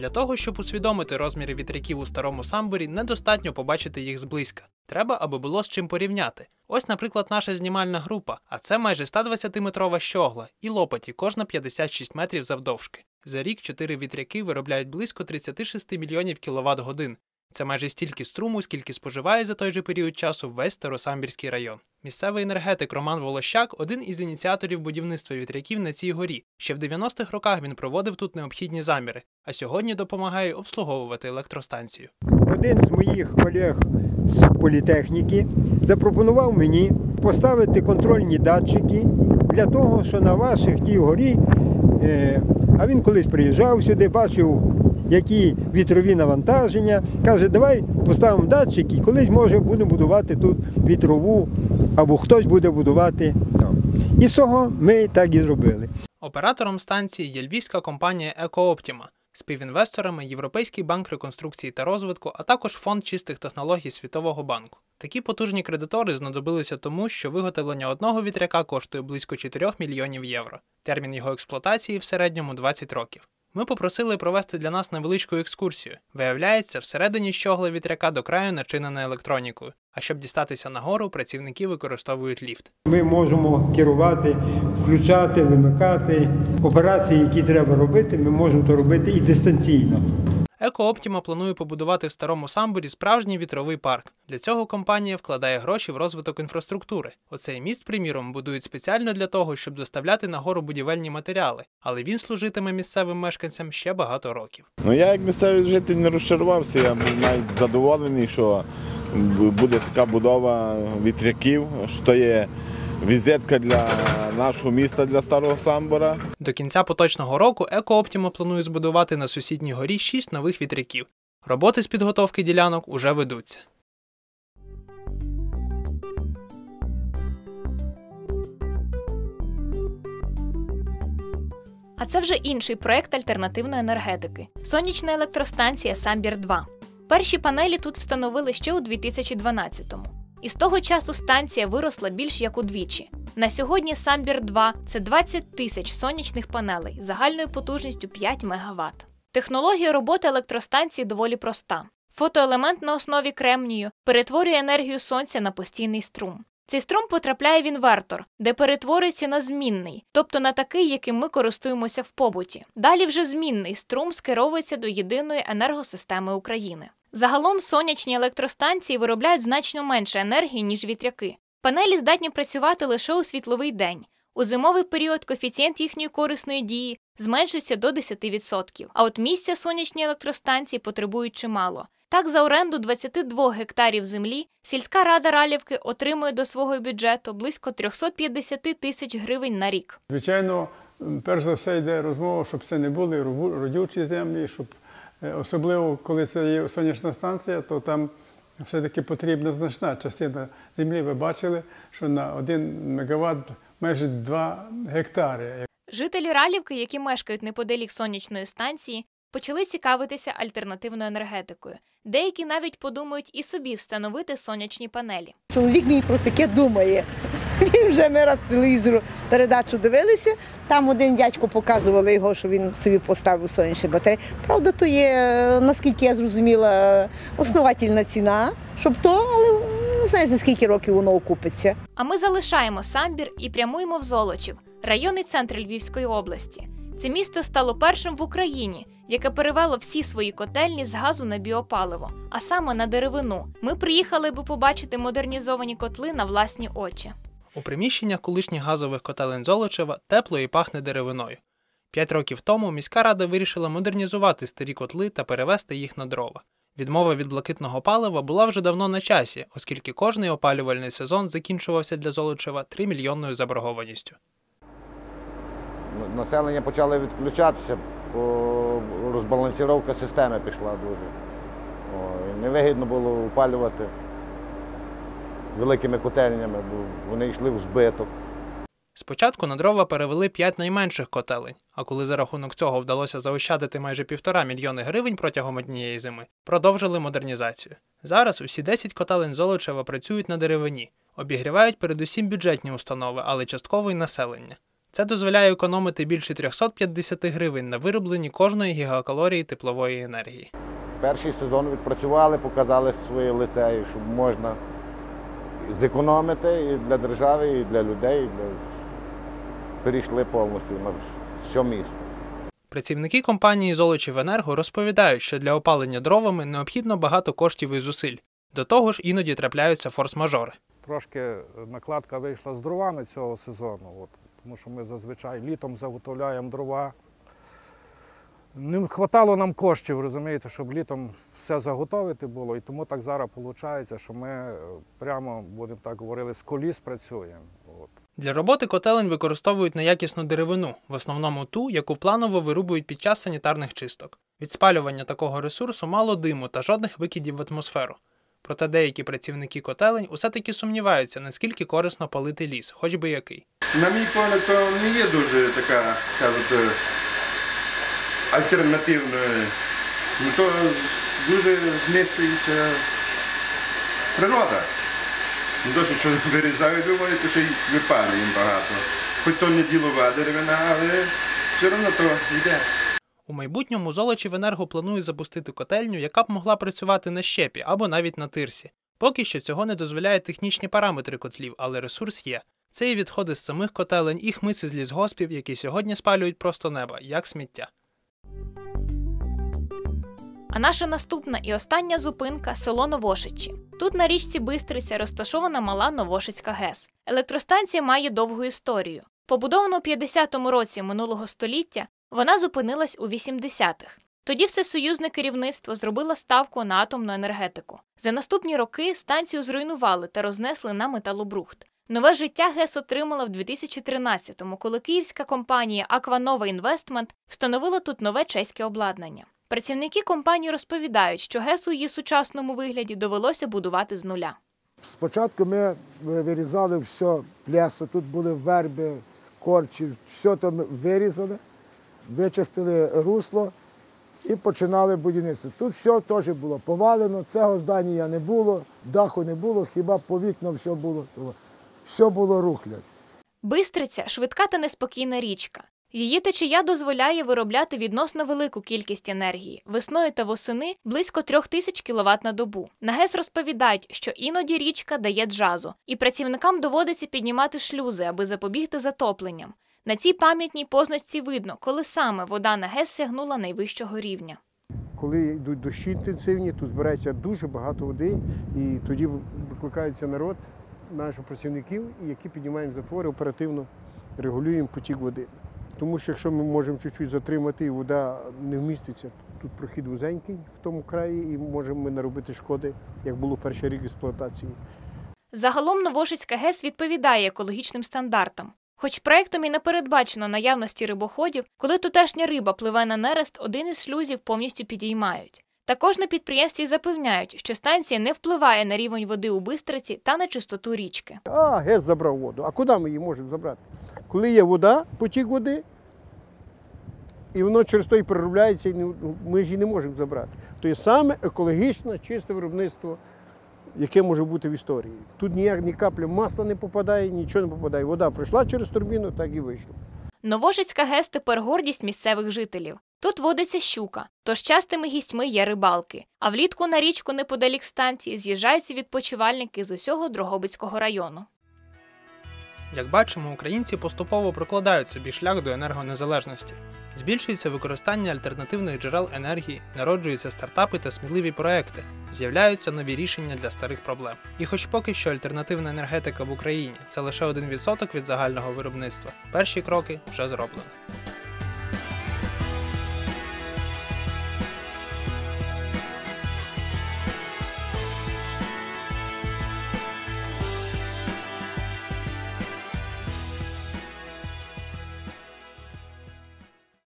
Для того, щоб усвідомити розміри вітряків у старому Самборі, недостатньо побачити їх зблизька. Треба, аби було з чим порівняти. Ось, наприклад, наша знімальна група, а це майже 120-метрова щогла і лопаті, кожна 56 метрів завдовжки. За рік 4 вітряки виробляють близько 36 мільйонів кіловат-годин. Це майже стільки струму, скільки споживає за той же період часу весь Старосамбірський район. Місцевий енергетик Роман Волощак – один із ініціаторів будівництва вітряків на цій горі. Ще в 90-х роках він проводив тут необхідні заміри, а сьогодні допомагає обслуговувати електростанцію. Один з моїх колег з політехніки запропонував мені поставити контрольні датчики для того, що на ваших тій горі, а він колись приїжджав сюди, бачив, які вітрові навантаження. Каже, давай поставимо датчики, колись, може, будемо будувати тут вітрову, або хтось буде будувати там. І з того ми так і зробили. Оператором станції є львівська компанія «Екооптіма», співінвесторами Європейський банк реконструкції та розвитку, а також Фонд чистих технологій Світового банку. Такі потужні кредитори знадобилися тому, що виготовлення одного вітряка коштує близько 4 мільйонів євро. Термін його експлуатації в середньому 20 років. Ми попросили провести для нас невеличку екскурсію. Виявляється, всередині щогли вітряка до краю начинена електронікою. А щоб дістатися нагору, працівники використовують ліфт. Ми можемо керувати, включати, вимикати. Операції, які треба робити, ми можемо то робити і дистанційно. «Екооптіма» планує побудувати в Старому Самборі справжній вітровий парк. Для цього компанія вкладає гроші в розвиток інфраструктури. Оцей міст, приміром, будують спеціально для того, щоб доставляти нагору будівельні матеріали. Але він служитиме місцевим мешканцям ще багато років. Я як місцевий житель не розчарувався, я був навіть задоволений, що буде така будова вітряків, що є візитка для нашого міста, для Старого Самбора. До кінця поточного року «Екооптіма» планує збудувати на сусідній горі 6 нових вітряків. Роботи з підготовки ділянок уже ведуться. А це вже інший проєкт альтернативної енергетики – сонячна електростанція «Самбір-2». Перші панелі тут встановили ще у 2012-му. І з того часу станція виросла більш як удвічі. На сьогодні «Самбір-2» – це 20 тисяч сонячних панелей загальною потужністю 5 МВт. Технологія роботи електростанції доволі проста. Фотоелемент на основі кремнію перетворює енергію сонця на постійний струм. Цей струм потрапляє в інвертор, де перетворюється на змінний, тобто на такий, яким ми користуємося в побуті. Далі вже змінний струм скеровується до єдиної енергосистеми України. Загалом сонячні електростанції виробляють значно менше енергії, ніж вітряки. Панелі здатні працювати лише у світловий день. У зимовий період коефіцієнт їхньої корисної дії зменшується до 10%. А от місця сонячні електростанції потребують чимало. Так, за оренду 22 гектарів землі сільська рада Ралівки отримує до свого бюджету близько 350 тисяч гривень на рік. Звичайно, перш за все йде розмова, щоб це не були родючі землі, щоб особливо, коли це є сонячна станція, то там все-таки потрібна значна частина землі. Ви бачили, що на 1 МВт майже 2 гектари. Жителі Ралівки, які мешкають неподалік сонячної станції, почали цікавитися альтернативною енергетикою. Деякі навіть подумають і собі встановити сонячні панелі. Чоловік мій про таке думає. Він вже ми раз телевізору передачу дивилися, там один дядько показували його, що він собі поставив сонячні батареї. Правда, то є, наскільки я зрозуміла, основательна ціна, щоб то, але не знаю, за скільки років воно окупиться. А ми залишаємо Самбір і прямуємо в Золочів, районний центр Львівської області. Це місто стало першим в Україні, яке перевело всі свої котельні з газу на біопаливо, а саме на деревину. Ми приїхали, аби побачити модернізовані котли на власні очі. У приміщеннях колишніх газових котелень Золочева тепло і пахне деревиною. 5 років тому міська рада вирішила модернізувати старі котли та перевести їх на дрова. Відмова від блакитного палива була вже давно на часі, оскільки кожний опалювальний сезон закінчувався для Золочева 3-мільйонною заборгованістю. Населення почало відключатися, бо розбалансировка системи пішла дуже. Невигідно було опалювати великими котельнями, бо вони йшли в збиток. Спочатку на дрова перевели 5 найменших котелень, а коли за рахунок цього вдалося заощадити майже 1,5 мільйони гривень протягом однієї зими, продовжили модернізацію. Зараз усі 10 котелень Золочева працюють на деревині, обігрівають передусім бюджетні установи, але частково й населення. Це дозволяє економити більше 350 гривень на виробленні кожної гігакалорії теплової енергії. Перший сезон відпрацювали, показали своє лице, що можна зекономити і для держави, і для людей. Перейшли повністю на все місто. Працівники компанії «Золочівенерго» розповідають, що для опалення дровами необхідно багато коштів і зусиль. До того ж, іноді трапляються форс-мажори. Трошки накладка вийшла з дровами цього сезону, тому що ми зазвичай літом заготовляємо дрова. Не вистачало нам коштів, розумієте, щоб літом все заготовити було, і тому так зараз виходить, що ми прямо, будемо так говорити, з коліс працюємо. Для роботи котелень використовують неякісну деревину, в основному ту, яку планово вирубують під час санітарних чисток. Від спалювання такого ресурсу мало диму та жодних викидів в атмосферу. Проте деякі працівники котелень усе-таки сумніваються, наскільки корисно палити ліс, хоч би який. На мій погляд, то не є дуже така, скажімо, альтернативною. То дуже знищується природа. Не досить, що вирізають, думаєте, що й випалюємо багато. Хоч то не ділова деревина, але все одно то йде. У майбутньому «Золочівенерго» планує запустити котельню, яка б могла працювати на щепі або навіть на тирсі. Поки що цього не дозволяють технічні параметри котлів, але ресурс є. Це і відходи з самих котелень, і хмизи з лісгоспів, які сьогодні спалюють просто неба, як сміття. А наша наступна і остання зупинка – село Новошичі. Тут на річці Бистриця розташована мала Новошицька ГЕС. Електростанція має довгу історію. Побудована у 50-му році минулого століття, вона зупинилась у 80-х. Тоді всесоюзне керівництво зробило ставку на атомну енергетику. За наступні роки станцію зруйнували та рознесли на металобрухт. Нове життя ГЕС отримала в 2013-му, коли київська компанія «Акванова Інвестмент» встановила тут нове чеське обладнання. Працівники компанії розповідають, що ГЕС у її сучасному вигляді довелося будувати з нуля. Спочатку ми вирізали все плесо, тут були верби, корчі, все там вирізали, вичистили русло і починали будівництво. Тут все теж було повалено, цього здання не було, даху не було, хіба по вікнам все було. Все було рухлядь. Бистриця – швидка та неспокійна річка. Її течія дозволяє виробляти відносно велику кількість енергії. Весною та восени – близько 3000 кВт на добу. На ГЕС розповідають, що іноді річка дає джазу, і працівникам доводиться піднімати шлюзи, аби запобігти затопленням. На цій пам'ятній позначці видно, коли саме вода на ГЕС сягнула найвищого рівня. Коли йдуть дощі інтенсивні, тут збирається дуже багато води, і тоді викликається народ, наших працівників, які піднімаємо затвори, оперативно регулюємо потік води. Тому що якщо ми можемо чуть-чуть затримати і вода не вміститься, тут прохід вузенький в тому краї і можемо ми наробити шкоди, як було перший рік експлуатації. Загалом Новошицька ГЕС відповідає екологічним стандартам. Хоч проектом і не передбачено наявності рибоходів, коли тутешня риба пливе на нерест, один із шлюзів повністю підіймають. Також на підприємстві запевняють, що станція не впливає на рівень води у Бистриці та на чистоту річки. ГЕС забрав воду. А куди ми її можемо забрати? Коли є вода, потік води, і воно через то і переробляється, і ми ж її не можемо забрати. Тобто саме екологічне, чисте виробництво, яке може бути в історії. Тут ні капля масла не попадає, нічого не попадає. Вода пройшла через турбіну, так і вийшла. Новошицька ГЕС тепер гордість місцевих жителів. Тут водиться щука, тож частими гістьми є рибалки. А влітку на річку неподалік станції з'їжджаються відпочивальники з усього Дрогобицького району. Як бачимо, українці поступово прокладають собі шлях до енергонезалежності. Збільшується використання альтернативних джерел енергії, народжуються стартапи та сміливі проекти, з'являються нові рішення для старих проблем. І хоч поки що альтернативна енергетика в Україні – це лише 1% від загального виробництва, перші кроки вже зроблені.